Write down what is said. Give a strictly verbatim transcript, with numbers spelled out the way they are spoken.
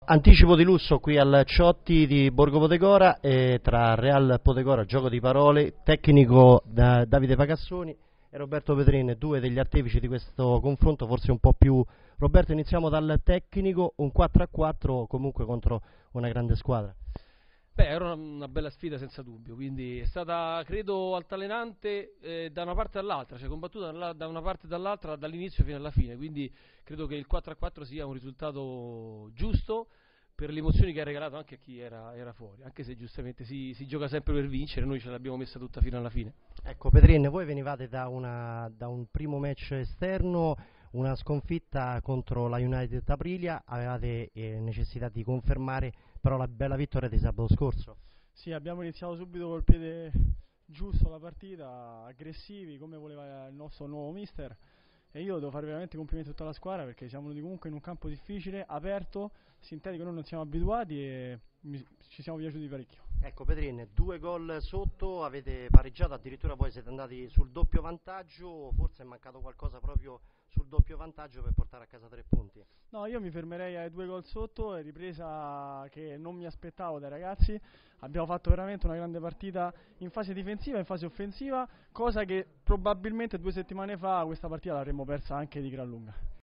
Anticipo di lusso qui al Ciotti di Borgo Potegora, eh, tra Real Potegora, gioco di parole, tecnico da Davide Pagassoni e Roberto Petrin, due degli artefici di questo confronto, forse un po' più. Roberto, iniziamo dal tecnico, un quattro a quattro comunque contro una grande squadra. Beh, era una, una bella sfida senza dubbio, quindi è stata, credo, altalenante eh, da una parte all'altra, cioè combattuta da, da una parte e dall'altra dall'inizio fino alla fine, quindi credo che il quattro a quattro sia un risultato giusto per le emozioni che ha regalato anche a chi era, era fuori, anche se giustamente si, si gioca sempre per vincere, noi ce l'abbiamo messa tutta fino alla fine. Ecco, Petrin, voi venivate da, una, da un primo match esterno, una sconfitta contro la United Aprilia, avevate eh, necessità di confermare però la bella vittoria di sabato scorso. Sì, abbiamo iniziato subito col piede giusto la partita, aggressivi come voleva il nostro nuovo mister, e io devo fare veramente complimenti a tutta la squadra perché siamo venuti comunque in un campo difficile, aperto, sintetico, noi non siamo abituati e mi, ci siamo piaciuti parecchio. Ecco Petrin, due gol sotto, avete pareggiato, addirittura poi siete andati sul doppio vantaggio, forse è mancato qualcosa proprio sul doppio vantaggio per portare a casa tre punti. No, io mi fermerei ai due gol sotto, è ripresa che non mi aspettavo dai ragazzi, abbiamo fatto veramente una grande partita in fase difensiva e in fase offensiva, cosa che probabilmente due settimane fa questa partita l'avremmo persa anche di gran lunga.